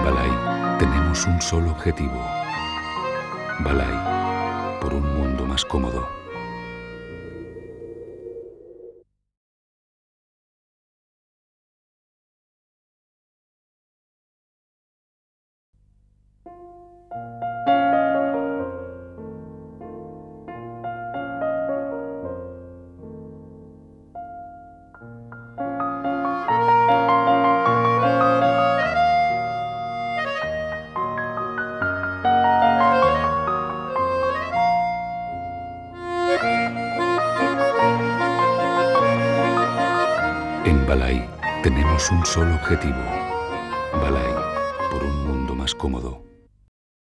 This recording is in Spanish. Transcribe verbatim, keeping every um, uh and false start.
Balay tenemos un solo objetivo. Balay, por un mundo más cómodo. En Balay tenemos un solo objetivo. Balay, por un mundo más cómodo.